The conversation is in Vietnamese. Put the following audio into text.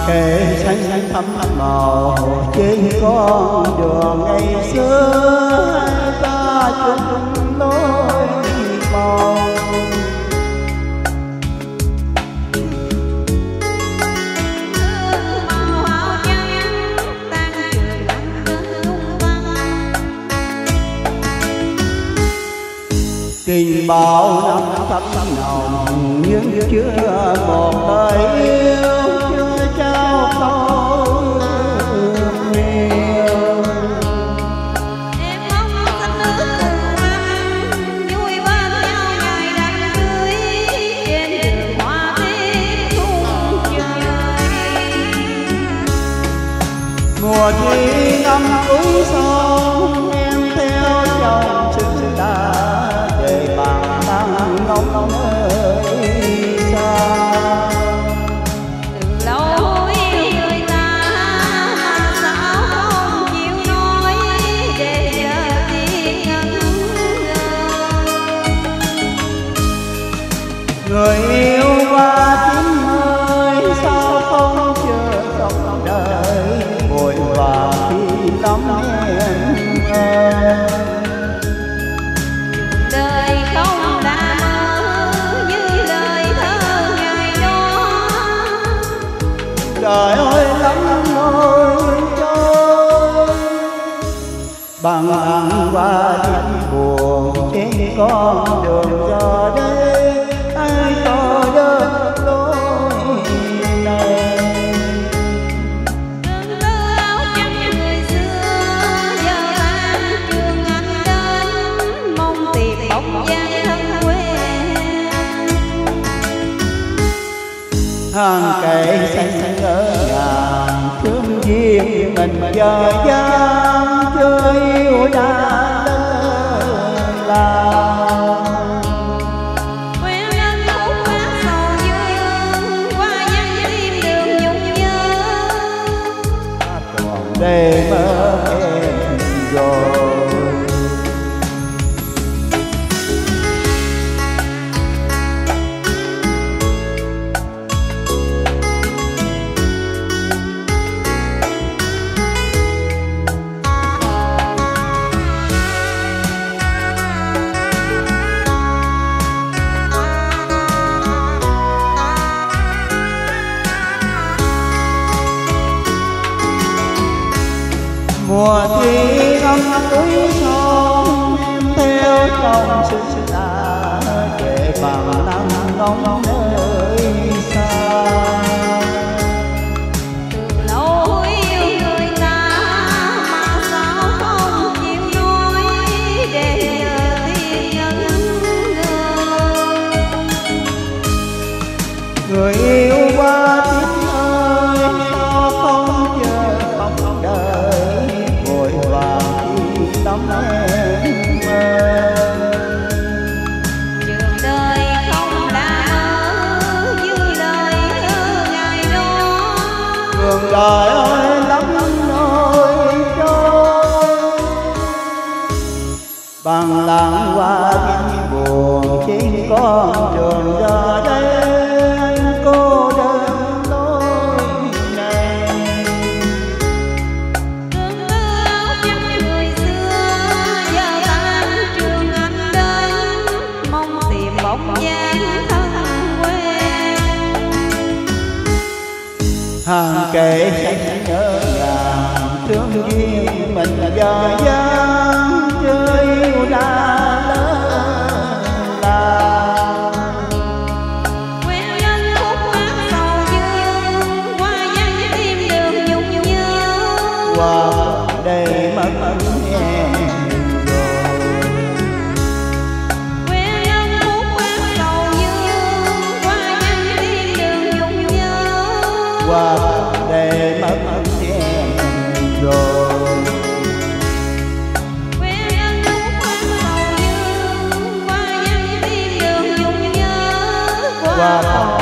kề xanh xanh thắm màu trên con đường ngày xưa ta chung lối màu. Tình bao năm thắm nồng nhưng chưa một lời yêu, chưa trao câu yêu. Em mong đất nước cùng anh vui bên nhau ngày đám cưới, trên đường hoa tiết khung trời. Mùa thi năm cuối xuân em theo chồng xứng ta về bàn đang ngóng nơi xa. Từ lâu yêu người ta mà sao không chịu nói, để giờ thì ngẩn ngơ. Người yêu qua tiếng ơi sao không chờ trong đời, vội vàng khi lắm em ơi. Đời không đã mơ như lời thơ ngày đó. Trời ơi lắm nỗi trôi, bằng hàng qua tiếng buồn trên con đường giờ đây, ai cho đơn lối này. Cơn mơ áo trắng người xưa giờ tan trường anh đến, mong tìm bóng dáng thân quen. Hàng cây xanh ở ngàn thương duyên mình giờ gian chơi yêu đã là. Quen anh khúc hát sầu dương qua vắng tim đường nhung nhớ. Còn để mơ em rồi. Mùa thi năm cuối xuân em theo chồng xứng ta về bằng nắng ngóng nơi xa. Từ lâu yêu người ta mà sao không chịu nói, để giờ thì ngẩn ngơ. Người yêu qua tiếng ơi sao không chờ bóng đời, vội vàng khi tắm em ơi. Trường đời không đã mơ như lời thơ ngày đó. Đường đời ơi lắm nỗi trôi, bằng làng qua tiếng buồn trên con đường giờ đây, anh cô đơn lối này. Cơn mơ áo trắng người xưa giờ tan trường anh đến, mong tìm bóng dáng thân quen. Hàng kệ xanh ở ngàn thương duyên mình giờ gian chơi yêu đã là. Quen anh khúc hát sầu dương qua vắng tim đường nhung nhớ. Qua đây mất em rồi. Quen anh khúc hát sầu dương qua vắng tim đường nhung nhớ. Qua đây mất em rồi. Quen anh khúc hát sầu dương qua vắng tim đường nhung nhớ. Qua